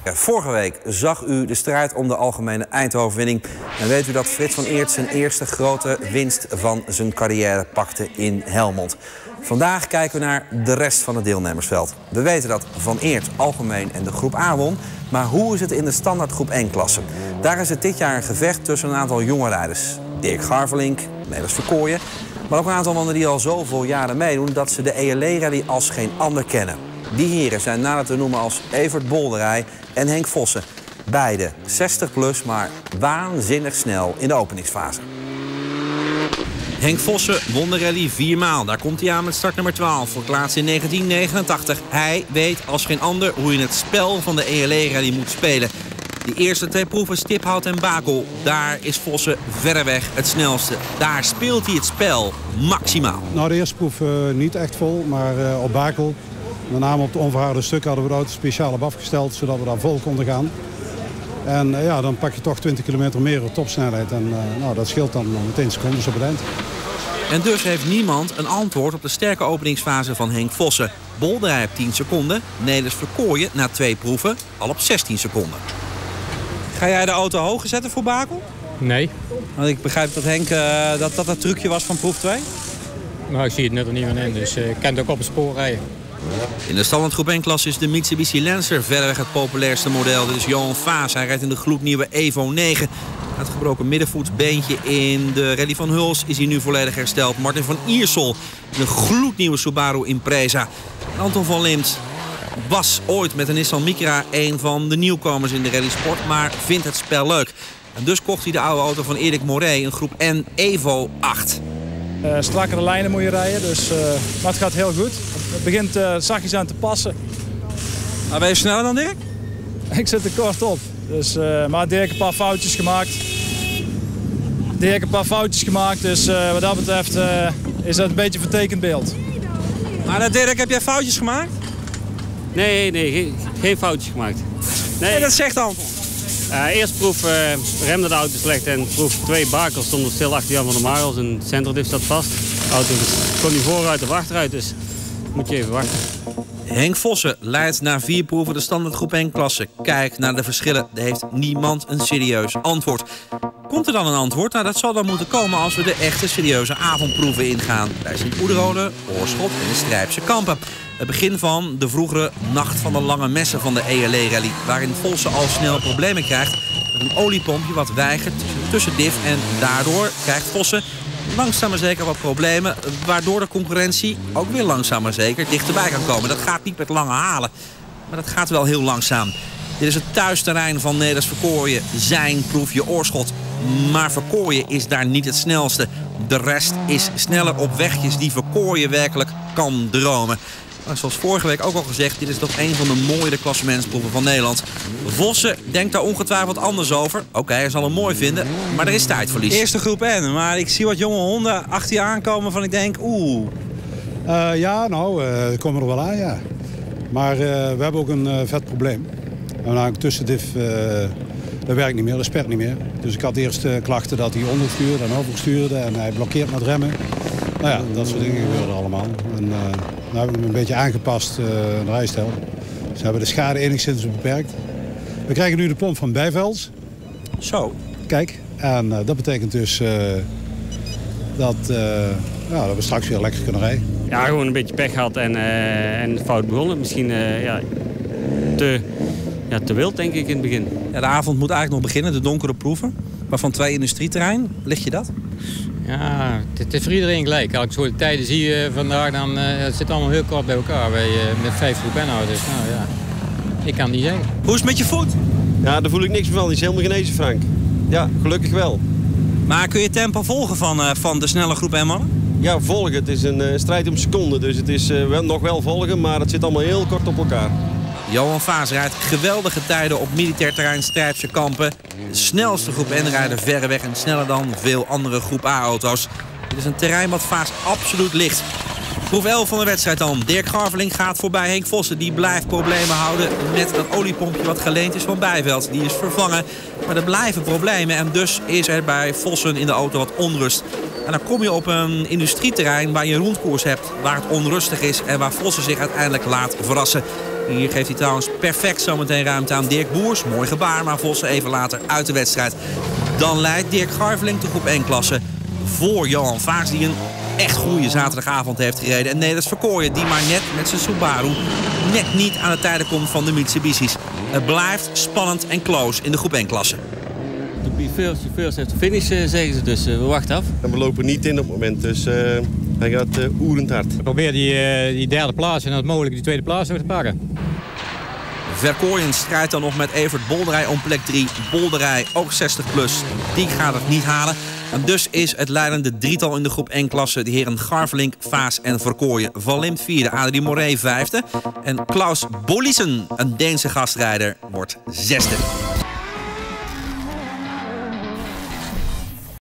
Vorige week zag u de strijd om de algemene eindoverwinning. En weet u dat Frits van Eert zijn eerste grote winst van zijn carrière pakte in Helmond. Vandaag kijken we naar de rest van het deelnemersveld. We weten dat Van Eert algemeen en de groep A won. Maar hoe is het in de standaard groep 1-klasse? Daar is het dit jaar een gevecht tussen een aantal jonge rijders. Dirk Garvelink, Nelis Verkooyen. Maar ook een aantal mannen die al zoveel jaren meedoen dat ze de ELE-rally als geen ander kennen. Die heren zijn nader te noemen als Evert Bolderij en Henk Vossen. Beide 60+, maar waanzinnig snel in de openingsfase. Henk Vossen won de rally 4 maal. Daar komt hij aan met startnummer 12 voor plaats in 1989. Hij weet als geen ander hoe je het spel van de ELE-rally moet spelen. Die eerste 2 proeven, Stiphout en Bakel, daar is Vossen verreweg het snelste. Daar speelt hij het spel maximaal. Nou, de eerste proef niet echt vol, maar op Bakel, met name op de onverharde stukken, hadden we de auto speciaal op afgesteld, zodat we daar vol konden gaan. En ja, dan pak je toch 20 kilometer meer op topsnelheid. En nou, dat scheelt dan meteen secondes op het eind. En dus heeft niemand een antwoord op de sterke openingsfase van Henk Vossen. Bolderij op 10 seconden, Nelis Verkooyen na 2 proeven al op 16 seconden. Ga jij de auto hoger zetten voor Bakel? Nee. Want ik begrijp dat Henk dat het trucje was van proef 2. Maar ik zie het net er niet van in, dus ik kan het ook op het spoor rijden. In de standaard groep 1-klasse is de Mitsubishi Lancer verreweg het populairste model. Dit is Johan Vaas. Hij rijdt in de gloednieuwe Evo 9. Het gebroken middenvoetsbeentje in de rally van Huls is hij nu volledig hersteld. Martin van Iersel in de gloednieuwe Subaru Impreza. En Anton van Liemt was ooit met een Nissan Micra een van de nieuwkomers in de rallysport, maar vindt het spel leuk. En dus kocht hij de oude auto van Erik Moret, een groep N Evo 8. Strakkere lijnen moet je rijden, maar het gaat heel goed. Het begint zachtjes aan te passen. Maar ben je sneller dan Dirk? Ik zit er kort op, maar Dirk een paar foutjes gemaakt. Dus wat dat betreft is dat een beetje een vertekend beeld. Maar Dirk, heb jij foutjes gemaakt? Nee, geen foutjes gemaakt. Nee, dat zegt dan. Eerste proef remde de auto slecht en proef 2 Bakel stonden stil achter Jan van der Marels. En de centerdiff zat vast. De auto kon niet vooruit of achteruit, dus moet je even wachten. Henk Vossen leidt na 4 proeven de standaard groep 1-klasse. Kijk naar de verschillen. Er heeft niemand een serieus antwoord. Komt er dan een antwoord? Nou, dat zal dan moeten komen als we de echte serieuze avondproeven ingaan. Bij Sint-Oederode, Oorschot en de Strijpse Kampen. Het begin van de vroegere nacht van de lange messen van de ELE-rally. Waarin Vossen al snel problemen krijgt met een oliepompje wat weigert tussen diff. En daardoor krijgt Vossen langzaam maar zeker wat problemen. Waardoor de concurrentie ook weer langzaam maar zeker dichterbij kan komen. Dat gaat niet met lange halen, maar dat gaat wel heel langzaam. Dit is het thuisterrein van Nelis Verkooyen. Zijn proefje Oorschot. Maar Verkooyen is daar niet het snelste. De rest is sneller op wegjes die Verkooyen werkelijk kan dromen. Maar zoals vorige week ook al gezegd, dit is toch een van de mooiere klassementsproeven van Nederland. Vossen denkt daar ongetwijfeld anders over. Oké, hij zal hem mooi vinden, maar er is tijdverlies. Eerste groep N, maar ik zie wat jonge honden achter je aankomen van ik denk, Ja, nou, komen er wel aan, ja. Maar we hebben ook een vet probleem. Namelijk tussendif, dat werkt niet meer, dat spert niet meer. Dus ik had eerst klachten dat hij onderstuurde en overstuurde en hij blokkeert met remmen. Nou ja, dat soort dingen gebeurden allemaal. En nu hebben we hem een beetje aangepast aan de rijstijl. Dus we hebben de schade enigszins beperkt. We krijgen nu de pomp van Bijvels. Zo. Kijk, en dat betekent dus dat we straks weer lekker kunnen rijden. Ja, gewoon een beetje pech gehad en fout begonnen. Misschien te wild, denk ik, in het begin. Ja, de avond moet eigenlijk nog beginnen, de donkere proeven. Maar van 2 industrieterrein, ligt je dat? Ja, het is voor iedereen gelijk. Als ik zo de tijden zie vandaag, dan het zit allemaal heel kort bij elkaar met 5 groep N-auto's. Nou ja, ik kan het niet zeggen. Hoe is het met je voet? Ja, daar voel ik niks meer van. Die is helemaal genezen, Frank. Ja, gelukkig wel. Maar kun je tempo volgen van de snelle groep N-mannen? Ja, volgen. Het is een strijd om seconden. Dus het is nog wel volgen, maar het zit allemaal heel kort op elkaar. Johan Vaas rijdt geweldige tijden op militair terrein Strijpse Kampen. De snelste groep N-rijder verreweg en sneller dan veel andere groep A-auto's. Dit is een terrein wat Vaas absoluut ligt. Proef 11 van de wedstrijd dan. Dirk Garvelink gaat voorbij Henk Vossen. Die blijft problemen houden met dat oliepompje wat geleend is van Bijveld. Die is vervangen, maar er blijven problemen. En dus is er bij Vossen in de auto wat onrust. En dan kom je op een industrieterrein waar je een rondkoers hebt. Waar het onrustig is en waar Vossen zich uiteindelijk laat verrassen. Hier geeft hij trouwens perfect zometeen ruimte aan Dirk Boers. Mooi gebaar, maar Vossen even later uit de wedstrijd. Dan leidt Dirk Garveling de groep 1-klasse voor Johan Vaaks, die een echt goede zaterdagavond heeft gereden. En Nelis Verkooyen, die maar net met zijn Subaru net niet aan de tijden komt van de Mitsubishi's. Het blijft spannend en close in de groep 1-klasse. To be first heeft de finish, zeggen ze, dus we wachten af. En we lopen niet in op het moment, dus hij gaat oerend hard. Probeer die derde plaats en als mogelijk die tweede plaats nog te pakken. Verkooyen strijdt dan nog met Evert Bolderij om plek 3. Bolderij, ook 60 plus, die gaat het niet halen. En dus is het leidende drietal in de groep 1-klasse de heren Garveling, Vaas en Verkooyen. Van Limpt 4e, Adrie Moré 5e. En Klaus Bolissen, een Deense gastrijder, wordt 6e.